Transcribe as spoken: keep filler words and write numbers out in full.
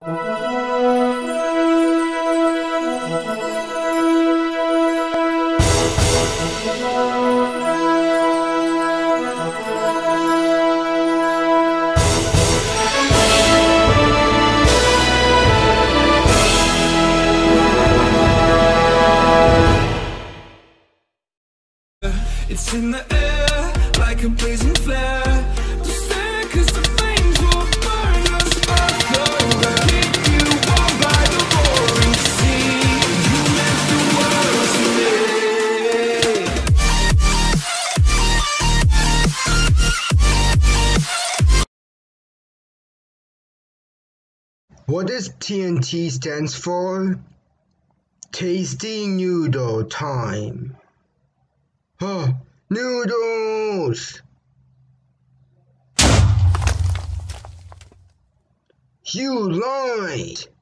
It's in the air, like a blazing flare. Just stare, cause the flames will burn us both over. Keep you warm by the roaring sea. You meant the world to me. What does T N T stands for? Tasty noodle time. Huh, noodles! You lied!